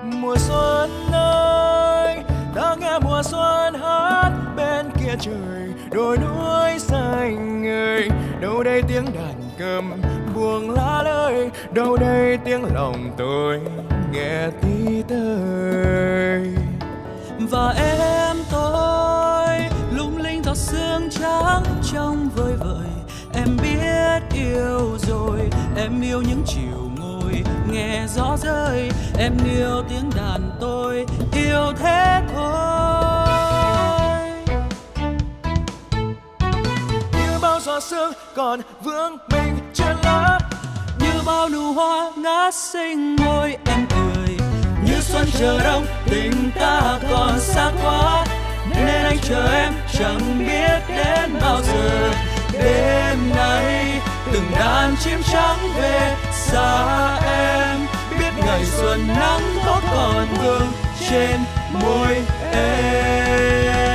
Mùa xuân ơi, ta nghe mùa xuân hát bên kia trời, đồi núi xanh ngời. Đâu đây tiếng đàn cầm buông lá lời, đâu đây tiếng lòng tôi nghe tí tơi. Và em tôi lung linh giọt sương trắng trong vơi vợi. Em biết yêu rồi, em yêu những chiều ngồi nghe gió rơi. Em yêu tiếng đàn tôi yêu thế thôi. Như bao giọt sương còn vương mình trên lá, như bao nụ hoa ngát xinh môi em cười. Như xuân chờ đông tình ta còn xa quá, nên anh chờ em chẳng biết đến bao giờ. Đêm nay từng đàn chim trắng về xa em, biết ngày xuân nắng có còn vương trên môi em.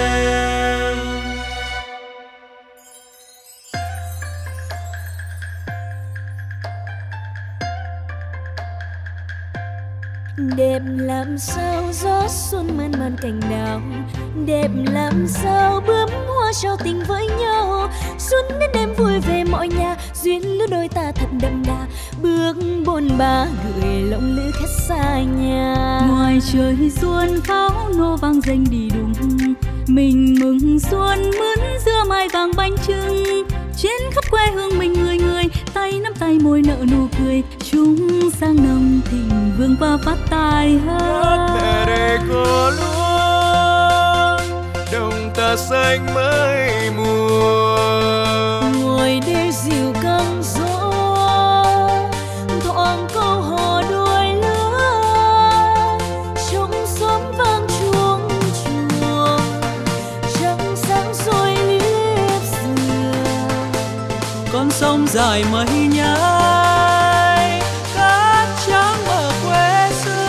Đẹp làm sao gió xuân mơn man cành đào, đẹp làm sao bướm hoa trao tình với nhau. Xuân đến đêm vui về mọi nhà, duyên lứa đôi ta thật đậm đà. Bước bôn ba gửi lộng lữ khách xa nhà. Ngoài trời xuân pháo nô vang danh đi đùng, mình mừng xuân mướn dưa mai vàng bánh trưng. Trên khắp quê hương mình người người tay nắm tay môi nở nụ cười. Chúng sang nồng thịnh vượng và phát tài hát về đây có lúa, đồng ta xanh mới mùa. Ngồi đây dịu căng gió, thoảng câu hò đôi lứa. Trong xóm vang chuông chùa, trăng sáng soi liếp dừa. Con sông dài mây nhái, cát trắng ở quê xưa.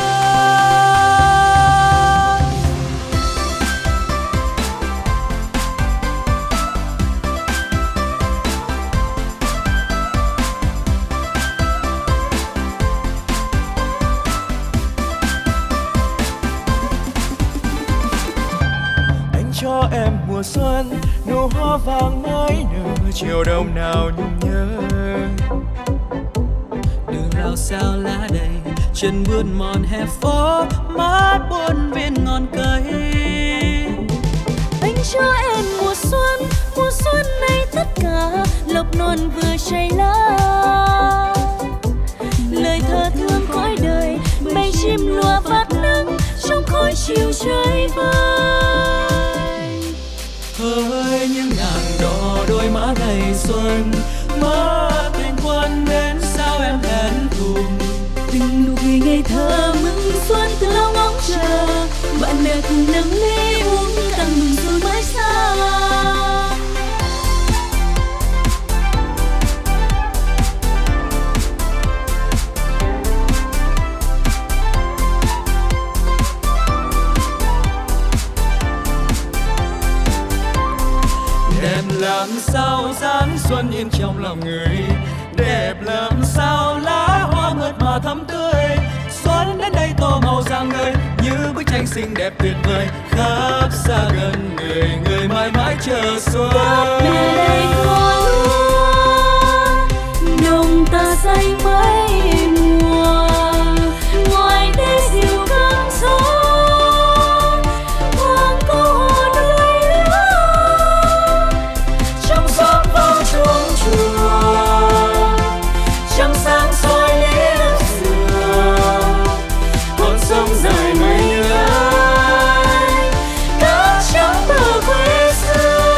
Anh cho em mùa xuân, nụ hoa vàng mới nở, chiều đông nào nhung nhớ. Đường rào sao lá đầy, chân bước mòn hè phố, mát buồn viên ngọn cây. Anh cho em mùa xuân này tất cả lộc non vừa chảy lá. Lời thơ thương cõi đời, bầy chim lùa phát nắng trong khói chiều trời vơi. Hỡi những nàng đỏ đôi má ngày xuân, má tình quân đến sao em thẹn thùng. Từng nụ cười ngây thơ mừng xuân từ lâu ngóng chờ, bạn bè cùng nâng ly uống cạn mừng xuân mới xa. Đẹp làm sao dáng xuân in trong lòng người, đẹp làm sao lá hoa mượt mà thắm tươi. Xuân đến đây tô màu rạng ngời như bức tranh xinh đẹp tuyệt vời, khắp xa gần người người mãi mãi chờ xuân. Về đây có lúa, đồng ta xanh mấy mùa. Ngoài đây dịu căng gió, thoáng câu hò đôi lứa. Trong xóm vang chuông chùa, trăng sáng soi liếp dừa. Con sông dài mây nhái, cát trắng bờ quê xưa.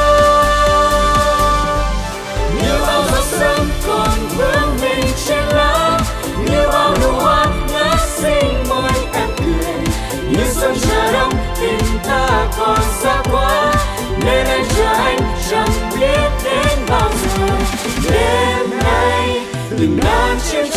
Như bao giọt sương còn vương mình trên lá, như bao nụ hoa ngát xinh môi em cười. Như xuân chờ đông tình ta còn xa quá, nên anh chờ anh chẳng biết đến bao giờ. Đêm nay từng đàn chim